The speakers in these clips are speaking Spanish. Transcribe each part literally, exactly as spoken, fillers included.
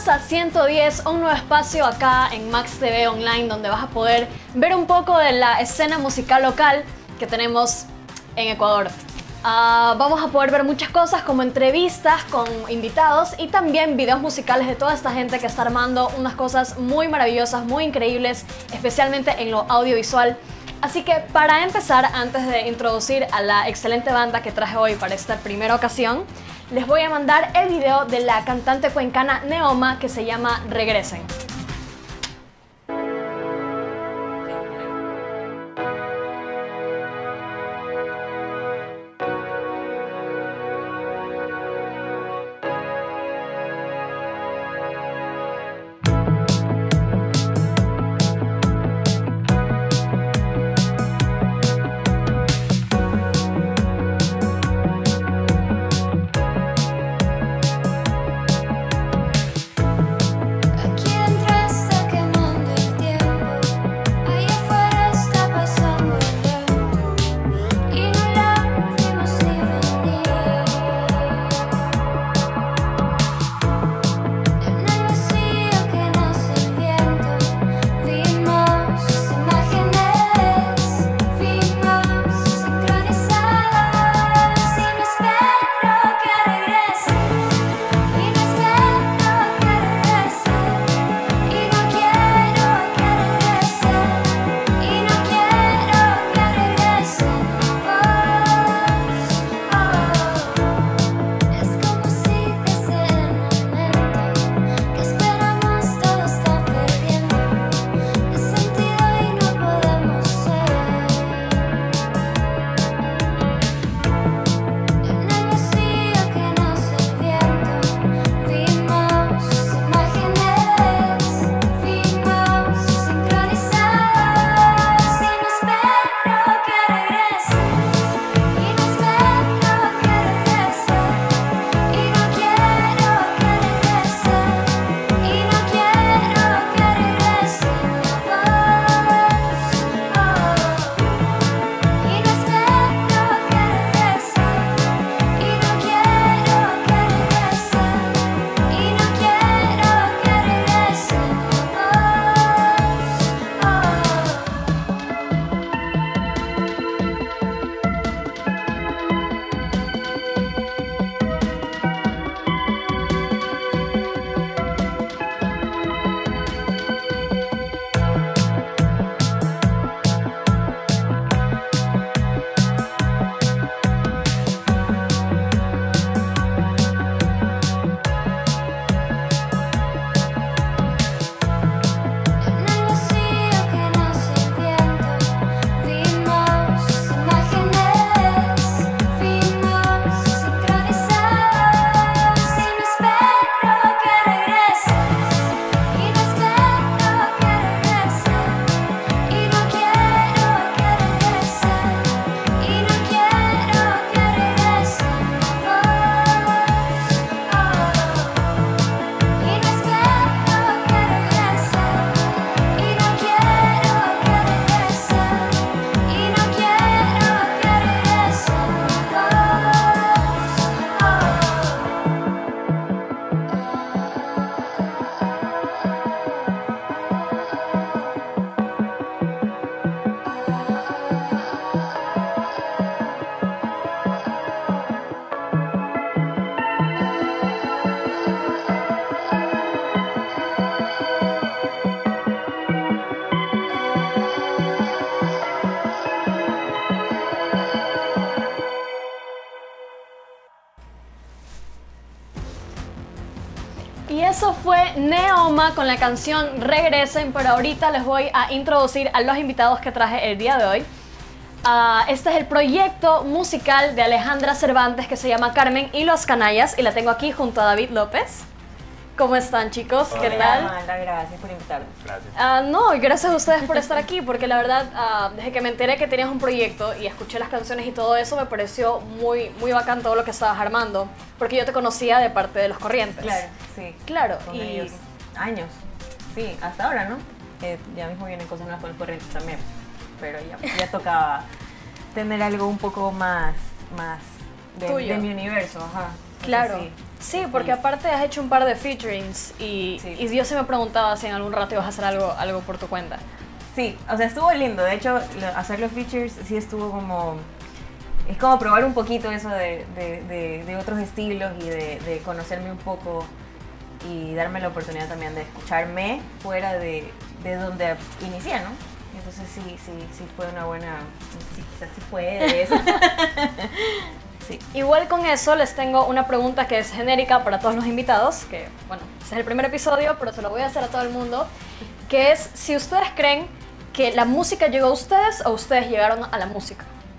Bienvenidos a ciento diez, un nuevo espacio acá en Max T V Online, donde vas a poder ver un poco de la escena musical local que tenemos en Ecuador. Uh, vamos a poder ver muchas cosas como entrevistas con invitados y también videos musicales de toda esta gente que está armando unas cosas muy maravillosas, muy increíbles, especialmente en lo audiovisual. Así que para empezar, antes de introducir a la excelente banda que traje hoy para esta primera ocasión, les voy a mandar el video de la cantante cuencana Neoma que se llama Regresen. Y eso fue Neoma con la canción Regresen, pero ahorita les voy a introducir a los invitados que traje el día de hoy. Uh, este es el proyecto musical de Alejandra Cervantes que se llama Carmen y los Canallas y la tengo aquí junto a David López. ¿Cómo están, chicos? Hola. ¿Qué tal? Amanda, gracias por invitarnos. Gracias. Uh, no, gracias a ustedes por estar aquí, porque la verdad, uh, desde que me enteré que tenías un proyecto y escuché las canciones y todo eso, me pareció muy, muy bacán todo lo que estabas armando, porque yo te conocía de parte de Los Corrientes. Claro, sí. Claro, Con y... ellos años. Sí, hasta ahora, ¿no? Eh, ya mismo vienen cosas nuevas con Los Corrientes también, pero ya, ya tocaba tener algo un poco más, más de, Tuyo. de mi universo, ajá. Claro. Sí, sí, porque feliz. Aparte has hecho un par de featurings y, sí. y yo se me preguntaba si en algún rato ibas a hacer algo, algo por tu cuenta. Sí, o sea, estuvo lindo. De hecho, hacer los features sí estuvo como... Es como probar un poquito eso de, de, de, de otros estilos y de, de conocerme un poco y darme la oportunidad también de escucharme fuera de, de donde inicié, ¿no? Entonces sí, sí, sí fue una buena... Sí, quizás sí fue eso. Sí. Igual con eso les tengo una pregunta que es genérica para todos los invitados, que bueno, este es el primer episodio, pero se lo voy a hacer a todo el mundo, que es si ustedes creen que la música llegó a ustedes o ustedes llegaron a la música.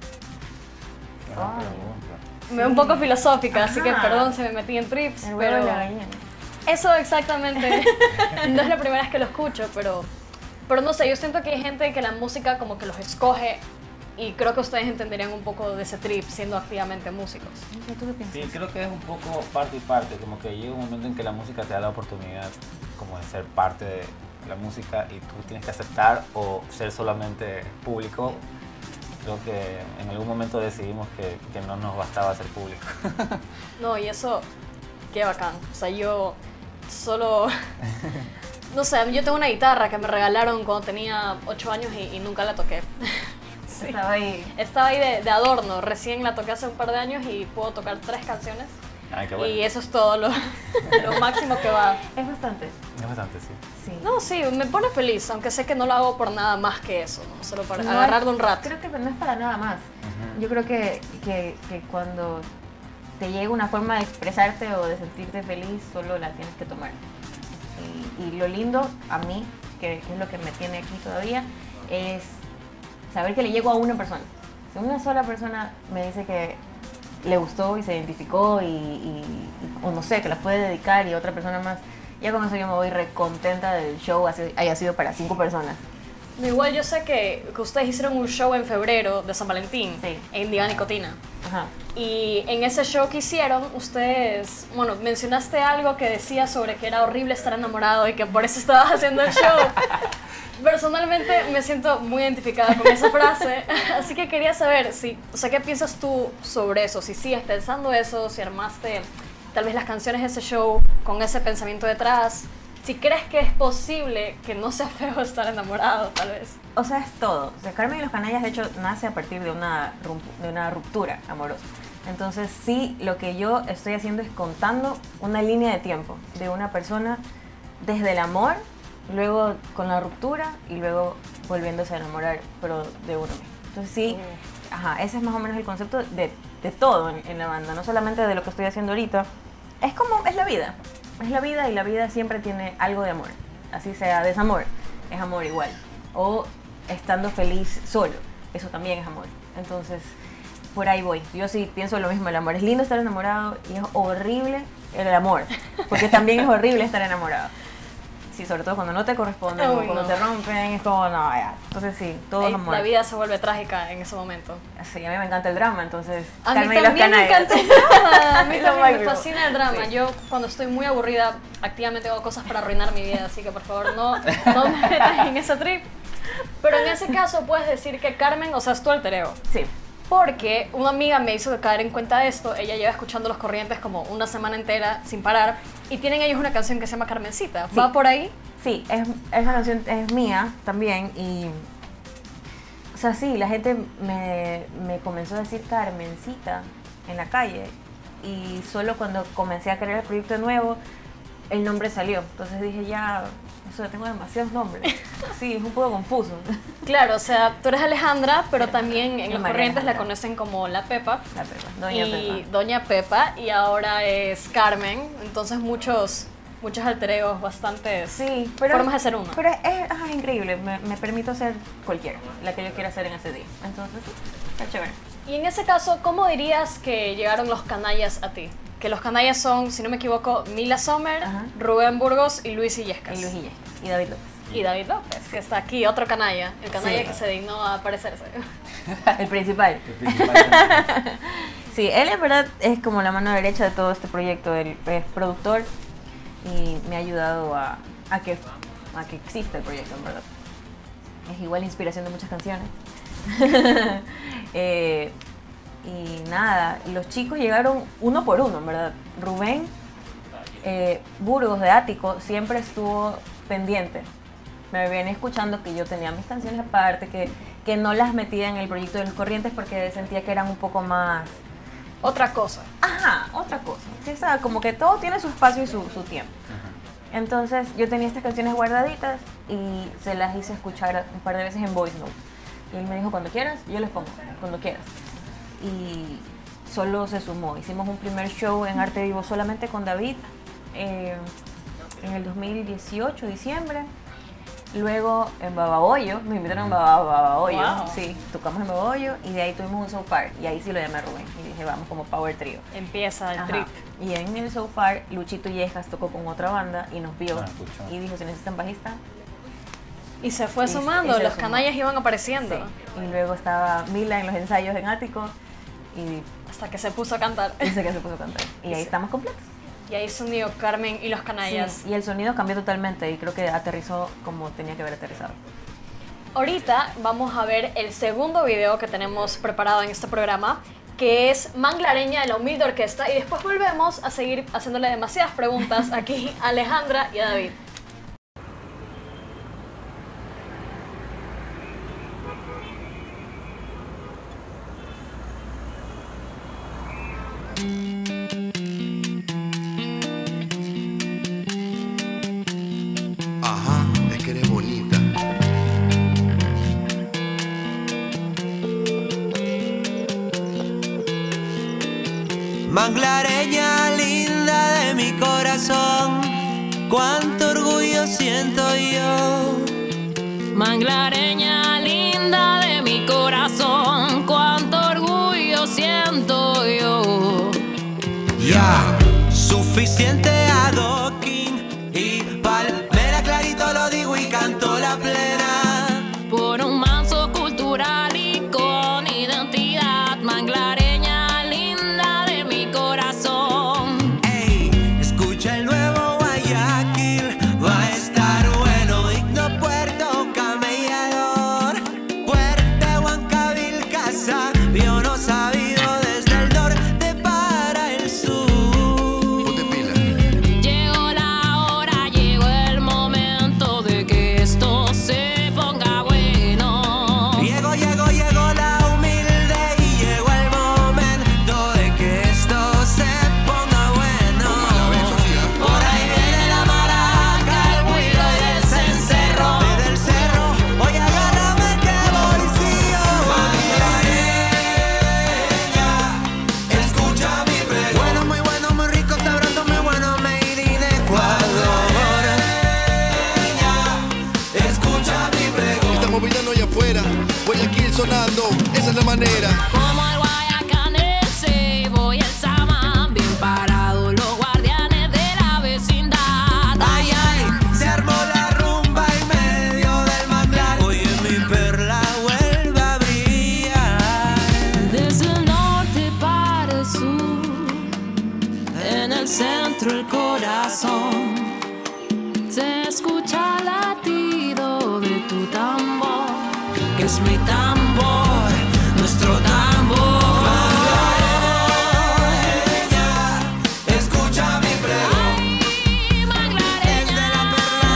Oh. Me veo un poco filosófica, ajá, así que perdón si me metí en trips, el pero la gallina. Eso exactamente. No es la primera vez que lo escucho, pero, pero no sé, yo siento que hay gente que la música como que los escoge y creo que ustedes entenderían un poco de ese trip siendo activamente músicos. ¿Tú qué piensas? Sí, creo que es un poco parte y parte, como que llega un momento en que la música te da la oportunidad como de ser parte de la música y tú tienes que aceptar o ser solamente público. Creo que en algún momento decidimos que, que no nos bastaba ser público. No, y eso, qué bacán. O sea, yo solo... No sé, yo tengo una guitarra que me regalaron cuando tenía ocho años y, y nunca la toqué. Sí. Estaba ahí. Estaba ahí de, de adorno. Recién la toqué hace un par de años y puedo tocar tres canciones. Ay, qué bueno. Y eso es todo lo, lo máximo que va. Es bastante. Es bastante, sí. sí. No, sí, me pone feliz, aunque sé que no lo hago por nada más que eso, ¿no? Solo para no, agarrarlo un rato. Creo que no es para nada más. Uh-huh. Yo creo que, que, que cuando te llega una forma de expresarte o de sentirte feliz, solo la tienes que tomar. Y, y lo lindo a mí, que es lo que me tiene aquí todavía, es saber que le llego a una persona. Si una sola persona me dice que le gustó y se identificó y, y, y o no sé, que las puede dedicar y otra persona más, ya con eso yo me voy recontenta del show haya sido para cinco personas. Igual yo sé que, que ustedes hicieron un show en febrero de San Valentín, sí, en Diva Nicotina. Ajá. Y en ese show que hicieron, ustedes, bueno, mencionaste algo que decía sobre que era horrible estar enamorado y que por eso estabas haciendo el show. Personalmente me siento muy identificada con esa frase, así que quería saber si, o sea, ¿qué piensas tú sobre eso? Si sigues pensando eso, si armaste tal vez las canciones de ese show con ese pensamiento detrás, si crees que es posible que no sea feo estar enamorado, tal vez. O sea, es todo. O sea, Carmen y los Canallas, de hecho, nace a partir de una, de una ruptura amorosa. Entonces, sí, lo que yo estoy haciendo es contando una línea de tiempo de una persona desde el amor, luego con la ruptura y luego volviéndose a enamorar, pero de uno mismo. Entonces sí, uh. ajá, ese es más o menos el concepto de, de todo en, en la banda, no solamente de lo que estoy haciendo ahorita. Es como, es la vida, es la vida y la vida siempre tiene algo de amor, así sea desamor, es amor igual. O estando feliz solo, eso también es amor. Entonces, por ahí voy. Yo sí pienso lo mismo, el amor. Es lindo estar enamorado y es horrible el amor, porque también es horrible estar enamorado. Sí, sobre todo cuando no te corresponden, o cuando no. te rompen, es como, no, ya. Entonces sí, todo es amor. La vida se vuelve trágica en ese momento. Sí, a mí me encanta el drama, entonces... A mí también me encanta el drama, a mí también me fascina el drama. Sí. Yo cuando estoy muy aburrida, activamente hago cosas para arruinar mi vida, así que por favor no, no me metas en ese trip. Pero en ese caso puedes decir que Carmen, o sea, es tu alter ego. Sí. Porque una amiga me hizo caer en cuenta de esto, ella lleva escuchando Los Corrientes como una semana entera sin parar y tienen ellos una canción que se llama Carmencita. ¿Va sí. por ahí? Sí, es, esa canción es mía también y... O sea, sí, la gente me, me comenzó a decir Carmencita en la calle y solo cuando comencé a crear el proyecto nuevo, el nombre salió. Entonces dije, ya... Eso, tengo demasiados nombres. Sí, es un poco confuso. Claro, o sea, tú eres Alejandra, pero también en Los Corrientes la conocen como La Pepa. La Pepa, Doña y Pepa. Doña Pepa, y ahora es Carmen. Entonces muchos, muchos alter egos, bastantes sí, pero, formas de ser uno. Pero es, es, es increíble, me, me permito ser cualquiera, la que yo quiera ser en ese día. Entonces, sí, está chévere. Y en ese caso, ¿cómo dirías que llegaron los Canallas a ti? Que los Canallas son, si no me equivoco, Mila Sommer, Ajá. Rubén Burgos y Luis Illescas. Y Luis Illescas. Y David López. Y David López, que está aquí, otro canalla. El canalla sí. que se dignó a aparecerse. El principal. El principal. Sí, él en verdad es como la mano derecha de todo este proyecto. Él es productor y me ha ayudado a, a, que, a que exista el proyecto, en verdad. Es igual inspiración de muchas canciones. eh, Y nada, los chicos llegaron uno por uno, en verdad. Rubén eh, Burgos de Ático siempre estuvo pendiente. Me viene escuchando que yo tenía mis canciones aparte, que, que no las metía en el proyecto de Los Corrientes porque sentía que eran un poco más... Otra cosa. Ajá, otra cosa. Sí, o sea, como que todo tiene su espacio y su, su tiempo. Uh-huh. Entonces yo tenía estas canciones guardaditas y se las hice escuchar un par de veces en Voice Note. Y él me dijo, cuando quieras, yo les pongo, cuando quieras. Y solo se sumó. Hicimos un primer show en Arte Vivo solamente con David eh, en el dos mil dieciocho, diciembre. Luego en Babahoyo, nos invitaron a Babahoyo, wow. Sí, tocamos en Babahoyo y de ahí tuvimos un So Far y ahí sí lo llamé a Rubén y dije vamos como Power Trio. Empieza el Ajá. trip. Y en el So Far Luchito Yejas tocó con otra banda y nos vio ah, y dijo si necesitan bajista. Y se fue y, sumando, y se los sumó. Canallas iban apareciendo. Sí. Y luego estaba Mila en los ensayos en Ático y hasta que se puso a cantar. Dice que se puso a cantar y, y ahí sí. Estamos completos. Y ahí se unió Carmen y los Canallas. Sí, y el sonido cambió totalmente y creo que aterrizó como tenía que haber aterrizado. Ahorita vamos a ver el segundo video que tenemos preparado en este programa, que es Manglareña de la Humilde Orquesta, y después volvemos a seguir haciéndole demasiadas preguntas aquí a Alejandra y a David. Manglareña linda de mi corazón, cuánto orgullo siento yo. Manglareña linda de mi corazón, cuánto orgullo siento yo. Ya, yeah. Suficiente adoquín y palmera, clarito lo digo y canto la plena. Por un manso cultural y con identidad, Manglareña. Sonando, esa es la manera. Como el guayacanese, voy al Samán, bien parado los guardianes de la vecindad. Ay, ay, se armó la rumba en medio del manglar. Oye, mi perla vuelve a brillar. Desde el norte para el sur, en el centro el corazón, se escucha el latido de tu tambor, que es mi tambor, nuestro tambor. Manglareña, escucha mi pregón. Ay, Manglareña, es de la perla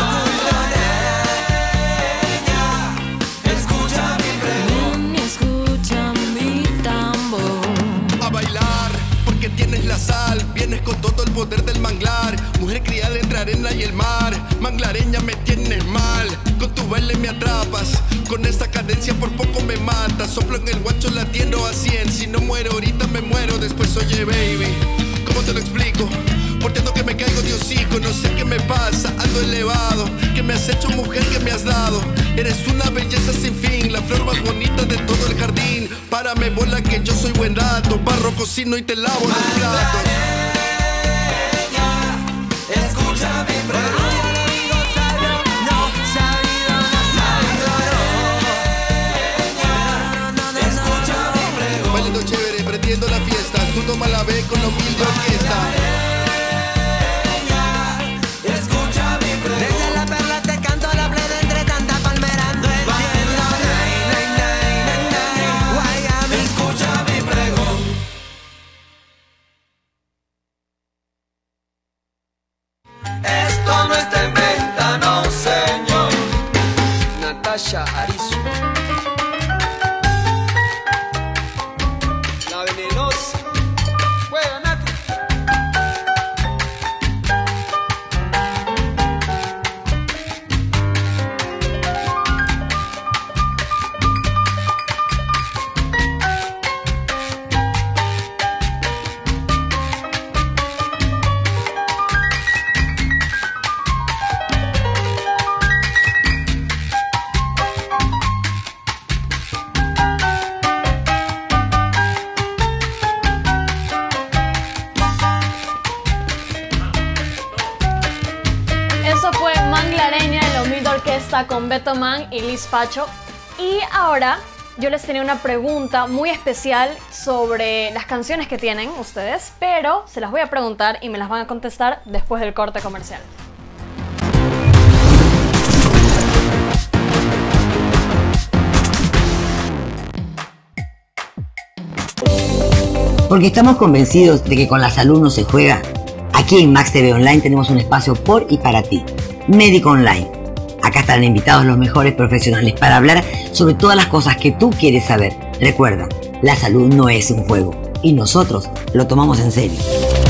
nocturna. Escucha mi pregón. ven y escucha mi tambor. A bailar, porque tienes la sal, vienes con todo el poder del manglar. Mujer criada entre arena y el mar, manglareña me tienes mal. Con tu baile me atrapas, con esta cadencia por poco me matas. Soplo en el guacho latiendo a cien, si no muero ahorita me muero después. Oye baby, ¿cómo te lo explico? Portando que me caigo de hocico, no sé qué me pasa, ando elevado. Que me has hecho mujer, que me has dado. Eres una belleza sin fin, la flor más bonita de todo el jardín. Párame bola que yo soy buen rato, barro, cocino y te lavo los platos. Escucha mi pregón. Chévere, prendiendo la fiesta, tú toma la B con la humilde orquesta. Escucha mi pregón. Desde la perla te canto la plena entre tanta palmerando el cielo. Guayami, escucha mi pregón. Natasha Arizu. La venenosa. Juega, Nati. Eso fue Manglareña, el humilde orquesta con Beto Man y Liz Pacho. Y ahora yo les tenía una pregunta muy especial sobre las canciones que tienen ustedes, pero se las voy a preguntar y me las van a contestar después del corte comercial. Porque estamos convencidos de que con la salud no se juega. Aquí en Max T V Online tenemos un espacio por y para ti, Médico Online. Acá estarán invitados los mejores profesionales para hablar sobre todas las cosas que tú quieres saber. Recuerda, la salud no es un juego y nosotros lo tomamos en serio.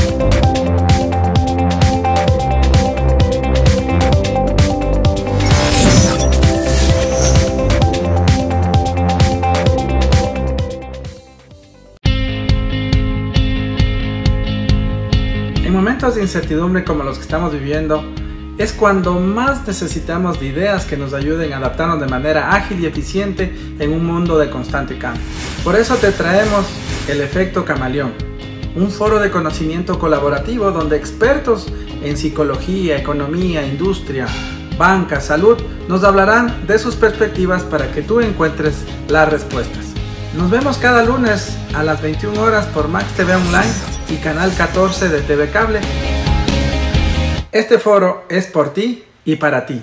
En momentos de incertidumbre como los que estamos viviendo, es cuando más necesitamos de ideas que nos ayuden a adaptarnos de manera ágil y eficiente en un mundo de constante cambio. Por eso te traemos el Efecto Camaleón, un foro de conocimiento colaborativo donde expertos en psicología, economía, industria, banca, salud nos hablarán de sus perspectivas para que tú encuentres las respuestas. Nos vemos cada lunes a las veintiuna horas por Max T V Online y Canal catorce de T V Cable. Este foro es por ti y para ti.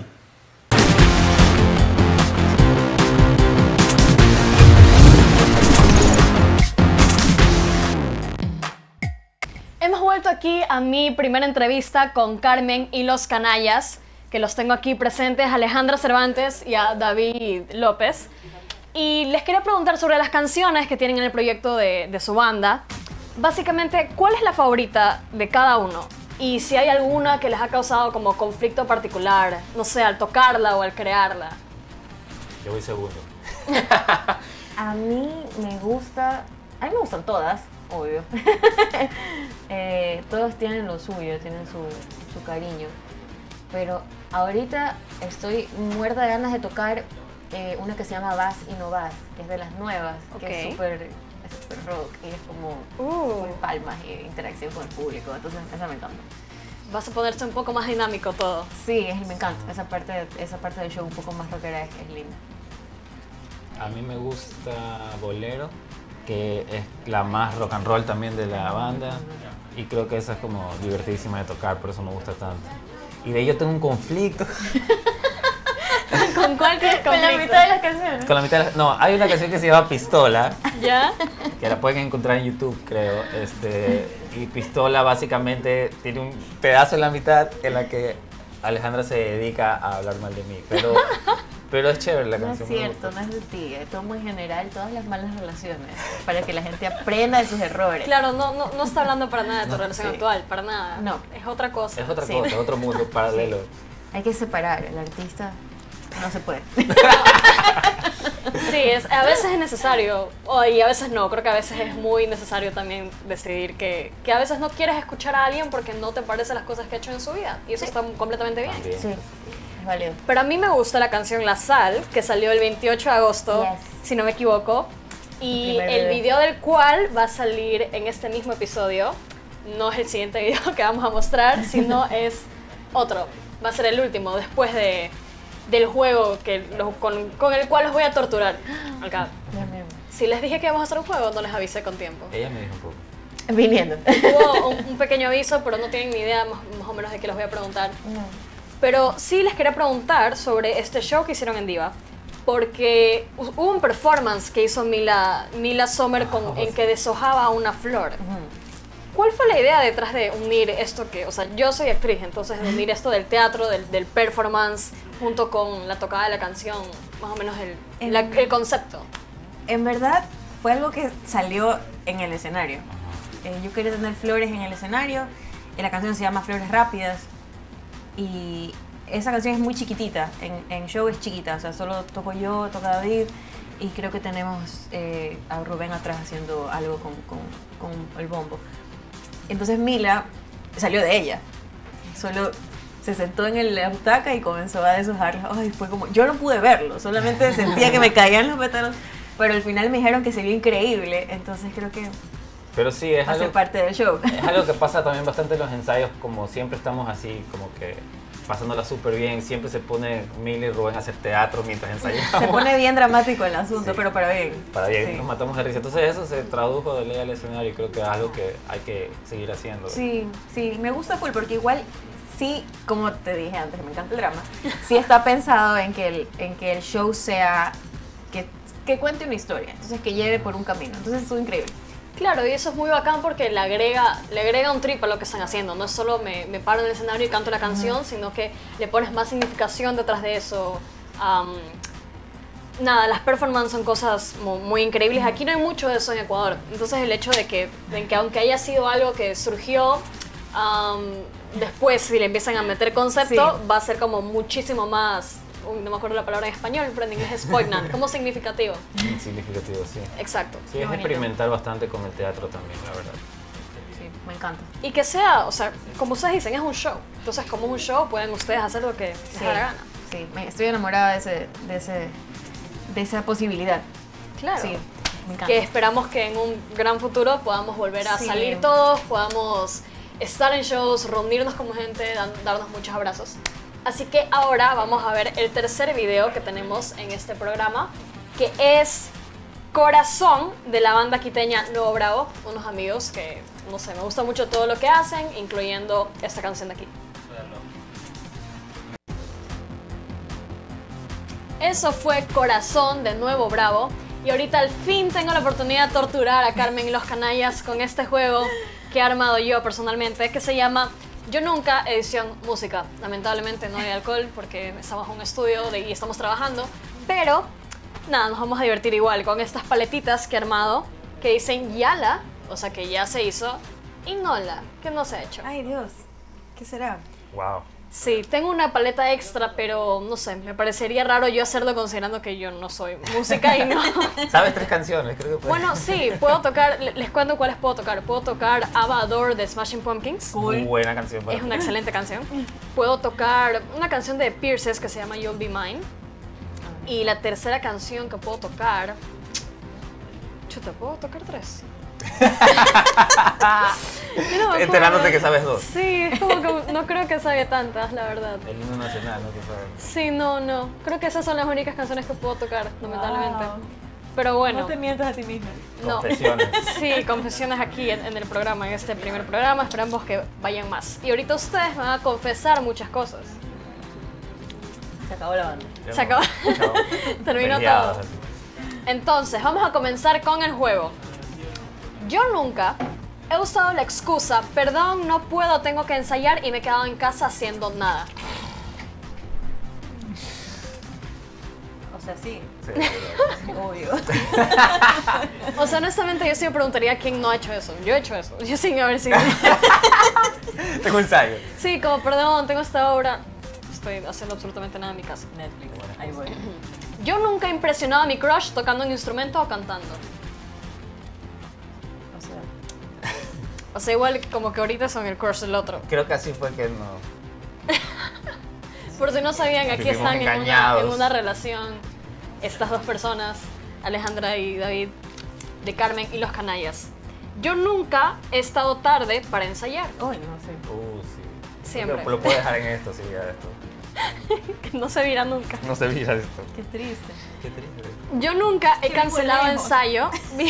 Hemos vuelto aquí a mi primera entrevista con Carmen y los Canallas, que los tengo aquí presentes, a Alejandra Cervantes y a David López. Y les quería preguntar sobre las canciones que tienen en el proyecto de, de su banda. Básicamente, ¿cuál es la favorita de cada uno? Y si hay alguna que les ha causado como conflicto particular, no sé, al tocarla o al crearla. Yo voy segundo. A mí me gusta, a mí me gustan todas, obvio. eh, todos tienen lo suyo, tienen su, su cariño. Pero ahorita estoy muerta de ganas de tocar eh, una que se llama Vas y No Vas, que es de las nuevas, Okay. que es súper es súper rock y es como Uh. full palmas y interacción con el público. Entonces, esa me encanta. Vas a ponerse un poco más dinámico todo. Sí, es, me encanta. Esa parte, esa parte del show un poco más rockera es, es linda. A mí me gusta Bolero, que es la más rock and roll también de la banda. Y creo que esa es como divertidísima de tocar, por eso me gusta tanto. Y de ahí yo tengo un conflicto. ¿Con cuál tienes Con la conflicto? mitad de las canciones. Con la mitad de la- No, hay una canción que se llama Pistola, ¿Ya? que la pueden encontrar en YouTube, creo. Este, y Pistola básicamente tiene un pedazo en la mitad en la que Alejandra se dedica a hablar mal de mí. Pero, pero es chévere la No es canción. me cierto, gusta. no es de ti, es todo en general, todas las malas relaciones, para que la gente aprenda de sus errores. Claro, no, no, no está hablando para nada de tu No, relación sí. actual, para nada. No. Es otra cosa. Es otra Sí. cosa, otro mundo paralelo. Hay que separar, el artista no se puede. Sí, es, a veces es necesario, o, y a veces no. Creo que a veces es muy necesario también decidir que, que a veces no quieres escuchar a alguien porque no te parecen las cosas que ha hecho en su vida. Y eso está completamente bien. También. Sí, es válido. Pero a mí me gusta la canción La Sal, que salió el veintiocho de agosto, Yes. si no me equivoco. Y primer el bebé. video del cual va a salir en este mismo episodio. No es el siguiente video que vamos a mostrar, sino es otro. Va a ser el último, después de, del juego que lo- con, con el cual los voy a torturar. Acá. Dios mío. Si les dije que íbamos a hacer un juego, no les avisé con tiempo. Ella me dijo un poco. Viniendo. Hubo un, un pequeño aviso, pero no tienen ni idea más, más o menos de qué les voy a preguntar. No. Pero sí les quería preguntar sobre este show que hicieron en Diva, porque hu- hubo un performance que hizo Mila, Mila Sommer con, en que deshojaba una flor. ¿Cuál fue la idea detrás de unir esto que, o sea, yo soy actriz, entonces de unir esto del teatro, del, del performance, junto con la tocada de la canción, más o menos el, En- la- el concepto. En verdad, fue algo que salió en el escenario. Eh, yo quería tener flores en el escenario, y la canción se llama Flores Rápidas, y esa canción es muy chiquitita, en, en show es chiquita, o sea, solo toco yo, toca David, y creo que tenemos eh, a Rubén atrás haciendo algo con, con, con el bombo. Entonces Mila salió de ella, solo se sentó en el- la butaca y comenzó a deshojarla. Ay, fue como, yo no pude verlo, solamente sentía que me caían los pétalos, pero al final me dijeron que se vio increíble, entonces creo que Pero sí, es hace algo, parte del show. es algo que pasa también bastante en los ensayos, como siempre estamos así, como que pasándola súper bien, siempre se pone Mila y Rubén a hacer teatro mientras ensayamos. Se pone bien dramático el asunto, Sí. pero para bien. Para bien, Sí. nos matamos de risa. Entonces eso se tradujo de ley al escenario y creo que es algo que hay que seguir haciendo. Sí, sí, me gusta full porque igual sí, como te dije antes, me encanta el drama, sí está pensado en que el, en que el show sea, que, que cuente una historia, entonces que lleve por un camino, entonces es increíble. Claro, y eso es muy bacán porque le agrega, le agrega un trip a lo que están haciendo. No es solo me, me paro en el escenario y canto la canción, sino que le pones más significación detrás de eso. Am, nada, las performances son cosas mu- muy increíbles. Aquí no hay mucho de eso en Ecuador. Entonces el hecho de que, de que aunque haya sido algo que surgió, am, después si le empiezan a meter concepto, Sí. va a ser como muchísimo más, uy, no me acuerdo la palabra en español, pero en inglés es poignant, como significativo. Significativo, sí. Exacto. Sí, Qué es bonito. experimentar bastante con el teatro también, la verdad. Sí, me encanta. Y que sea, o sea, como ustedes dicen, es un show. Entonces, como es un show, pueden ustedes hacer lo que les Sí, dé la gana. sí, me- estoy enamorada de, ese, de, ese, de esa posibilidad. Claro. Sí, me encanta. Que esperamos que en un gran futuro podamos volver a Sí. salir todos, podamos estar en shows, reunirnos como gente, dan- darnos muchos abrazos. Así que ahora vamos a ver el tercer video que tenemos en este programa, que es Corazón, de la banda quiteña Nuevo Bravo, unos amigos que, no sé, me gusta mucho todo lo que hacen, incluyendo esta canción de aquí. Eso fue Corazón de Nuevo Bravo. Y ahorita al fin tengo la oportunidad de torturar a Carmen y los canallas con este juego que he armado yo personalmente, que se llama Yo Nunca Edición Música. Lamentablemente no hay alcohol porque estamos en un estudio de- y estamos trabajando, pero nada, nos vamos a divertir igual con estas paletitas que he armado que dicen Yala, o sea que ya se hizo, y Nola, que no se ha hecho. Ay, Dios, ¿qué será? Wow. Sí, tengo una paleta extra, pero no sé, me parecería raro yo hacerlo considerando que yo no soy música y no... ¿Sabes tres canciones? Creo que puedes. Bueno, sí, puedo tocar, le- les cuento cuáles puedo tocar. Puedo tocar Ava Adore de Smashing Pumpkins. Muy buena canción para Es ti. una excelente canción. Puedo tocar una canción de Pierces que se llama You'll Be Mine. Y la tercera canción que puedo tocar... Chuta, ¿puedo tocar tres? Yo no me acuerdo. Enterándote que sabes dos. Sí, es como que no creo que sabe tantas, la verdad. El himno nacional, ¿no? Que sabes. Sí, no, no. Creo que esas son las únicas canciones que puedo tocar, lamentablemente. Wow. Pero bueno. No te mientas a ti misma. No. Confesiones. Sí, confesiones aquí en, en el programa, en este primer programa. Esperamos que vayan más. Y ahorita ustedes van a confesar muchas cosas. Se acabó la banda. Se acabó. Chao. Terminó Peleados, todo. así. Entonces, vamos a comenzar con el juego. Yo nunca he usado la excusa, perdón, no puedo, tengo que ensayar y me he quedado en casa haciendo nada. O sea, sí, Sí, sí, obvio. O sea, honestamente, yo sí me preguntaría quién no ha hecho eso. Yo he hecho eso. Yo sin haber sido. sí. Tengo ensayo. Sí, como perdón, tengo esta obra. Estoy haciendo absolutamente nada en mi casa. Netflix, ahí voy. Yo nunca he impresionado a mi crush tocando un instrumento o cantando. O sea, O sea, igual como que ahorita son el crush del otro. Creo que así fue que no. Por si no sabían, aquí Vivimos están en una, engañados. en una relación estas dos personas, Alejandra y David, de Carmen y los canallas. Yo nunca he estado tarde para ensayar. uy, no sé. Uh, sí. Siempre. Lo, lo puedo dejar en esto, sí, ya esto. Que no se vira nunca. No se vira esto. Qué triste. Qué triste. Yo nunca he Que cancelado vivo lejos. ensayo.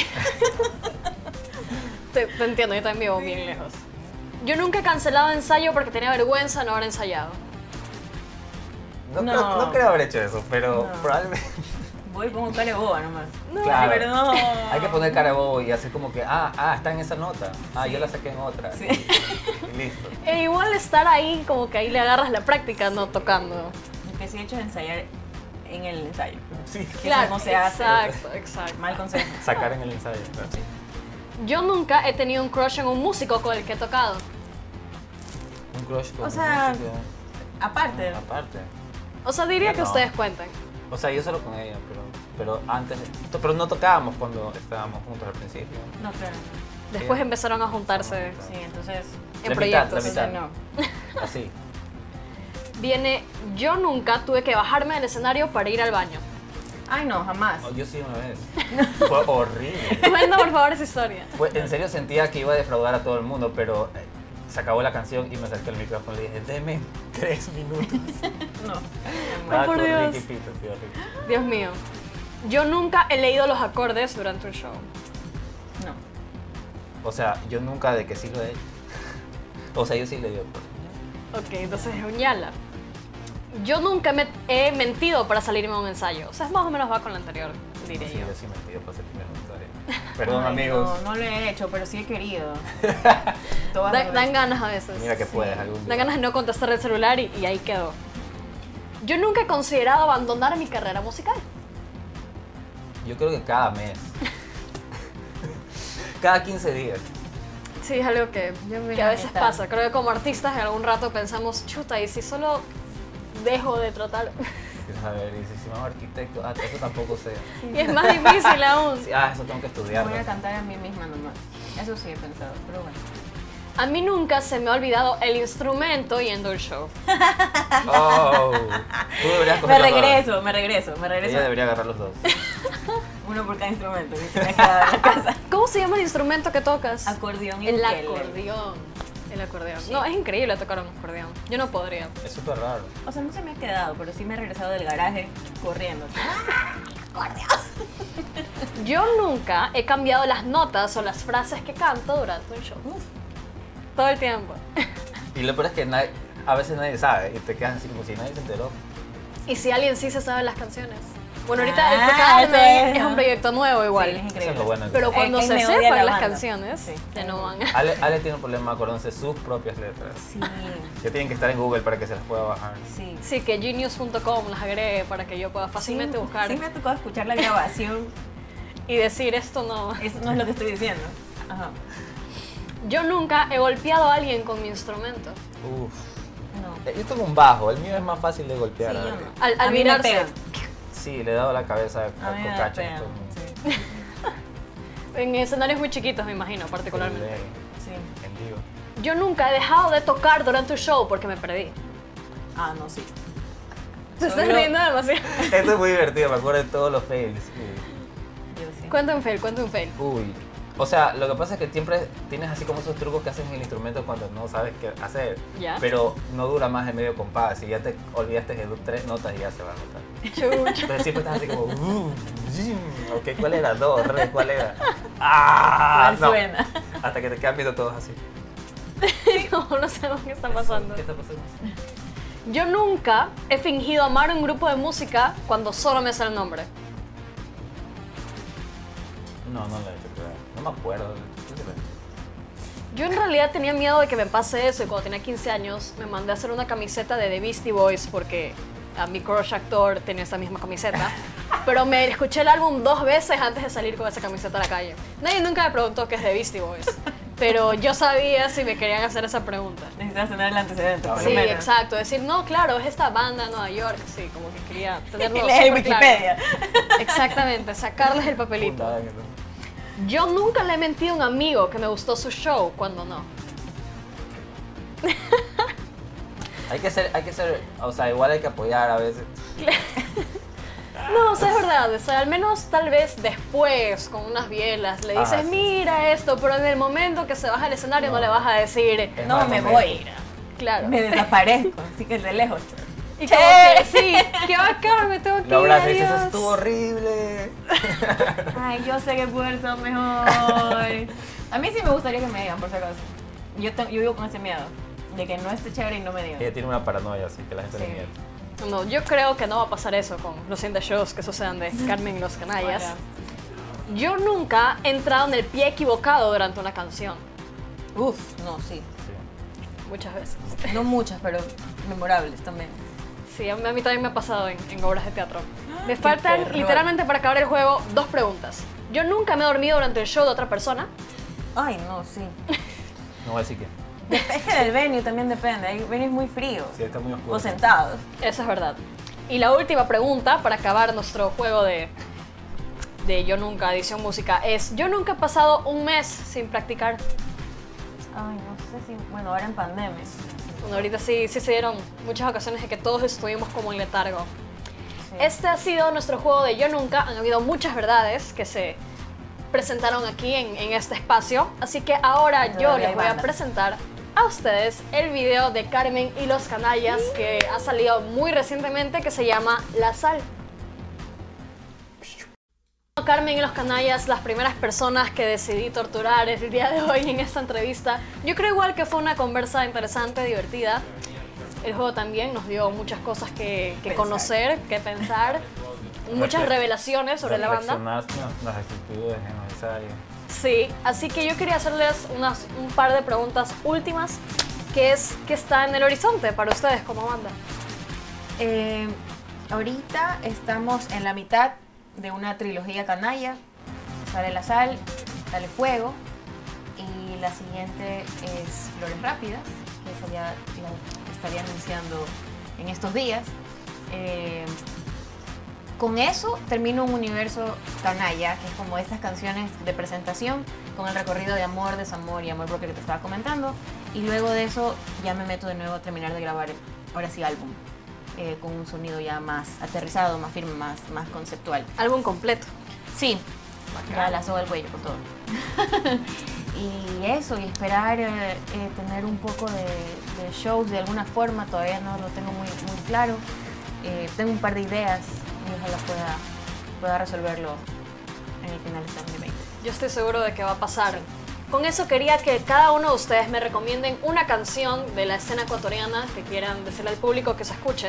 te, te entiendo, yo también vivo bien lejos. Yo nunca he cancelado ensayo porque tenía vergüenza de no haber ensayado. No, No. Creo, no creo haber hecho eso, pero No. probablemente. Voy y pongo cara de boba nomás. Claro. Perdón. Hay que poner cara de bobo y hacer como que, ah, ah, está en esa nota. Ah, yo la saqué en otra. Sí. Y listo. E igual estar ahí, como que ahí le agarras la práctica, no tocando. que sí he hecho es ensayar en el ensayo. Sí. Que eso no se hace. Exacto, exacto. Mal consejo. Sacar en el ensayo. Claro. Yo nunca he tenido un crush en un músico con el que he tocado. Un crush con O sea, música. Aparte. Aparte. O sea, diría Yo que no. ustedes cuenten. O sea, yo solo con ella, pero, pero antes. to- Pero no tocábamos cuando estábamos juntos al principio. No, claro. Después Sí. empezaron a juntarse Sí, entonces. en La proyectos. mitad, la Entonces mitad. no. Así. Viene, yo nunca tuve que bajarme del escenario para ir al baño. Ay, no, jamás. Oh, yo sí una vez. Fue horrible. Cuenta por favor esa historia. Fue, en serio sentía que iba a defraudar a todo el mundo, pero eh, se acabó la canción y me acerqué al micrófono y le dije, deme tres minutos. No. Estaba por con Dios. Ricky Pito, sí, horrible. Dios mío. Yo nunca he leído los acordes durante un show. No. O sea, yo nunca de que sí lo he hecho. O sea, yo sí le digo. Ok, entonces es un yala. Yo nunca me he mentido para salirme a un ensayo. O sea, es más o menos va con la anterior, diré Sí, yo. yo sí me pido para ser primero ensayo. Perdón, Ay, amigos. No, no lo he hecho, pero sí he querido. Todas Da- las dan veces. ganas a veces. Mira que puedes algún día. Dan ganas de no contestar el celular y, y ahí quedó. Yo nunca he considerado abandonar mi carrera musical. Yo creo que cada mes. Cada quince días. Sí, es algo que, Yo me que a la veces mitad. pasa. Creo que como artistas en algún rato pensamos, chuta, y si solo dejo de tratar. Empiezas a ver y dices, si me hago arquitecto, ah, eso tampoco sé. Y es más difícil aún. Ah, eso tengo que estudiar. Voy a cantar a mí misma nomás. Eso sí he pensado, pero bueno. A mí nunca se me ha olvidado el instrumento yendo al show. Oh, tú deberías Me coger los dos. regreso, me regreso, me regreso. Ella debería agarrar los dos. Uno por cada instrumento que se me ha quedado en la casa. ¿Cómo se llama el instrumento que tocas? Acordeón y El ukelele. acordeón. El acordeón. No, es increíble tocar un acordeón. Yo no podría. Es súper raro. O sea, no se me ha quedado, pero sí me he regresado del garaje corriendo. Yo nunca he cambiado las notas o las frases que canto durante un show. Todo el tiempo. Y lo peor es que nadie- a veces nadie sabe y te quedas así como si nadie se enteró. Y si alguien sí se sabe las canciones. Bueno, ahorita el Ah, Pecado eso es, es, es ¿no? un proyecto nuevo igual. Sí, es increíble. Eso es lo bueno. Pero cuando Es que se me odia sepan la las banda. canciones, Sí. ya no van. Ale, Ale tiene un problema acordándose sus propias letras. Sí, Que tienen que estar en Google para que se las pueda bajar. sí. Sí, que genius punto com las agregue para que yo pueda fácilmente Sí, buscar Sí me ha tocado escuchar la grabación. y decir esto no. Eso no es lo que estoy diciendo. Ajá. Yo nunca he golpeado a alguien con mi instrumento. Uf. No. Eh, Yo tengo un bajo, el mío es más fácil de Sí, golpear. yo a no. alguien. Al, al A mí me virarse. pegan. Sí, le he dado la cabeza A a mí me da Cocacha. pena. entonces, Sí. En escenarios muy chiquitos, me imagino, particularmente. Sí. En vivo. Yo nunca he dejado de tocar durante un show porque me perdí. Ah, no, sí. Se estás Solo- riendo demasiado. Esto es muy divertido, me acuerdo de todos los fails. Uy. Yo sí. Cuenta un fail, cuenta un fail. Uy. O sea, lo que pasa es que siempre tienes así como esos trucos que haces en el instrumento cuando no sabes qué hacer. Ya. Pero no dura más de medio compás. Y ya te olvidaste de dos, tres notas y ya se va a notar. Chucha. Entonces siempre estás así como. Uh, zim, ok, ¿cuál era? Dos, re, ¿cuál era? ¡Ah! ¿Cuál no. suena? Hasta que te quedan viendo todos así. No, no sabemos qué está pasando. ¿Qué está pasando? Yo nunca he fingido amar un grupo de música cuando solo me sé el nombre. No, no lo he hecho, creo. No me acuerdo. ¿Qué se lo he hecho? Yo en realidad tenía miedo de que me pase eso y cuando tenía quince años me mandé a hacer una camiseta de The Beastie Boys porque a mi crush actor tenía esa misma camiseta. Pero me escuché el álbum dos veces antes de salir con esa camiseta a la calle. Nadie nunca me preguntó qué es The Beastie Boys. Pero yo sabía si me querían hacer esa pregunta. Necesitas tener el antecedente. por lo Sí, menos. exacto. Decir, no, claro, es esta banda de Nueva York. Sí, como que quería tenerlo Lees en súper claro. Wikipedia. Exactamente, sacarles el papelito. Fundada en el- Yo nunca le he mentido a un amigo que me gustó su show cuando no. Hay que ser, hay que ser, o sea, igual hay que apoyar a veces. No, o sea, es verdad. O sea, al menos tal vez después, con unas bielas, le dices, Ajá, sí, mira esto, pero en el momento que se baja al escenario no, No. le vas a decir, Es No, mal me momento. voy. claro. Me desaparezco. Así que de lejos. Y como que, sí, qué bacán, me tengo que Lo ir, abrazas y dices, eso adiós. estuvo horrible. Ay, yo sé que puede ser mejor. A mí sí me gustaría que me digan, por si acaso. Yo, te- yo vivo con ese miedo. De que no esté chévere y no me digan. Ella tiene una paranoia así que la gente Sí. le miente. No, yo creo que no va a pasar eso con los cien shows que sucedan de Carmen y los Canallas. Ojalá. Yo nunca he entrado en el pie equivocado durante una canción. Uf, no, sí. Sí. Muchas veces. No muchas, pero memorables también. Sí, a mí, a mí también me ha pasado en, en obras de teatro. Me faltan, terror. literalmente para acabar el juego, dos preguntas. Yo nunca me he dormido durante el show de otra persona. Ay, no, sí. No voy a decir que. Es que del venue también depende. Hay venues muy fríos. Sí, está muy oscuro. O sentados. Eso es verdad. Y la última pregunta para acabar nuestro juego de, de Yo Nunca, edición música, es: yo nunca he pasado un mes sin practicar. Ay, no sé si... Bueno, ahora en pandemia. Bueno, ahorita sí, sí se dieron muchas ocasiones en que todos estuvimos como en letargo. Sí. Este ha sido nuestro juego de Yo Nunca. Han habido muchas verdades que se presentaron aquí en, en este espacio. Así que ahora yo Todavía les hay voy a banda. presentar a ustedes el video de Carmen y los Canallas que ha salido muy recientemente, que se llama La Sal. Carmen y los Canallas, las primeras personas que decidí torturar el día de hoy en esta entrevista. Yo creo igual que fue una conversa interesante, divertida. El juego también nos dio muchas cosas que, que conocer, que pensar, muchas Refle- revelaciones sobre la banda. Reflexionar las actitudes innecesarias. Sí, así que yo quería hacerles unas, un par de preguntas últimas, que es ¿qué está en el horizonte para ustedes como banda? Eh, ahorita estamos en la mitad de una trilogía canalla. Sale La Sal, sale Fuego y la siguiente es Flores Rápidas, que esa ya la estaría anunciando en estos días. Eh, con eso termino un universo canalla, que es como estas canciones de presentación con el recorrido de amor, desamor y amor propio que te estaba comentando, y luego de eso ya me meto de nuevo a terminar de grabar, ahora sí, álbum. Eh, con un sonido ya más aterrizado, más firme, más, más conceptual. Álbum completo. Sí, ya la soga al cuello con todo. Y eso, y esperar eh, eh, tener un poco de, de shows de alguna forma, todavía no lo tengo muy, muy claro. Eh, tengo un par de ideas y ojalá pueda, pueda resolverlo en el final de este dos mil veinte. Yo estoy seguro de que va a pasar. Con eso quería que cada uno de ustedes me recomienden una canción de la escena ecuatoriana que quieran decirle al público que se escuche.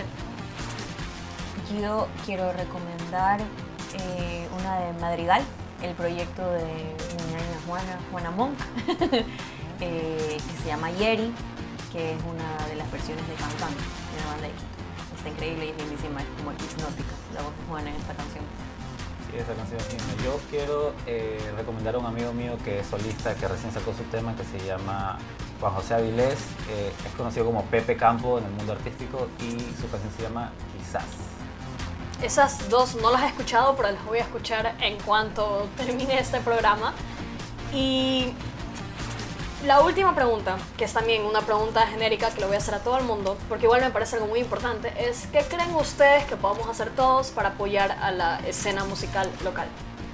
Yo quiero recomendar eh, una de Madrigal, el proyecto de mi ñaña Juana, Juana Monk, eh, que se llama Yeri, que es una de las versiones de Can Can, de la banda de Quito. Está increíble y es lindísima, es como hipnótica la voz de Juana en esta canción. Sí, esa canción es linda. Yo quiero eh, recomendar a un amigo mío que es solista, que recién sacó su tema, que se llama Juan José Avilés. Eh, es conocido como Pepe Campo en el mundo artístico y su canción se llama Quizás. Esas dos no las he escuchado, pero las voy a escuchar en cuanto termine este programa. Y la última pregunta, que es también una pregunta genérica que le voy a hacer a todo el mundo, porque igual me parece algo muy importante, es ¿qué creen ustedes que podemos hacer todos para apoyar a la escena musical local?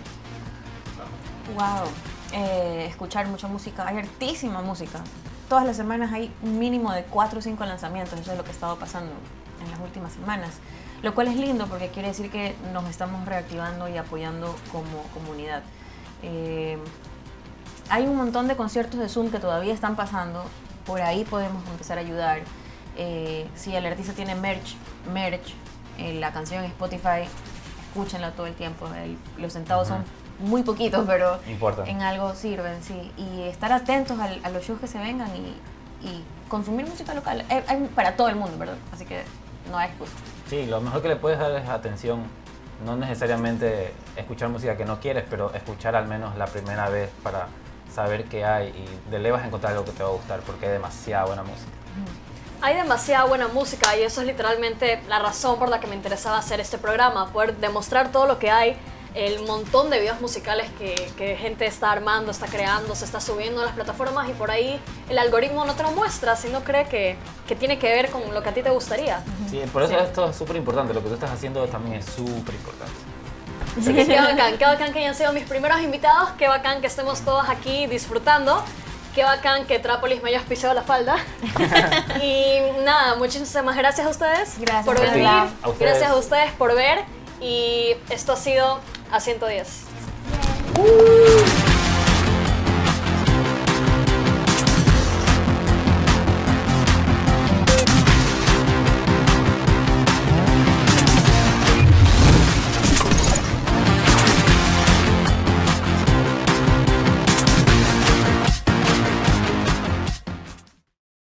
Wow, eh, escuchar mucha música, hay hartísima música. Todas las semanas hay un mínimo de cuatro o cinco lanzamientos, eso es lo que ha estado pasando en las últimas semanas. Lo cual es lindo porque quiere decir que nos estamos reactivando y apoyando como comunidad. Eh, hay un montón de conciertos de Zoom que todavía están pasando, por ahí podemos empezar a ayudar. Eh, si el artista tiene merch, merch eh, la canción en Spotify, escúchenla todo el tiempo. El, los centavos uh-huh. son muy poquitos, pero Importa. En algo sirven, sí. Y estar atentos al, a los shows que se vengan y, y consumir música local. Hay, hay para todo el mundo, ¿verdad? Así que no hay excusa. Sí, lo mejor que le puedes dar es atención, no necesariamente escuchar música que no quieres, pero escuchar al menos la primera vez para saber qué hay y de ley vas a encontrar algo que te va a gustar porque hay demasiada buena música. Hay demasiada buena música y eso es literalmente la razón por la que me interesaba hacer este programa, poder demostrar todo lo que hay, el montón de videos musicales que, que gente está armando, está creando, se está subiendo a las plataformas y por ahí el algoritmo no te lo muestra si no cree que, que tiene que ver con lo que a ti te gustaría. Sí, por eso Sí. esto es súper importante, lo que tú estás haciendo también es súper importante. Sí, qué bacán, qué bacán que hayan sido mis primeros invitados, qué bacán que estemos todos aquí disfrutando, qué bacán que Trápolis me haya auspiciado la falda. Y nada, muchísimas gracias a ustedes Gracias, por Gabriela. venir, A ustedes. gracias a ustedes por ver y esto ha sido A ciento diez.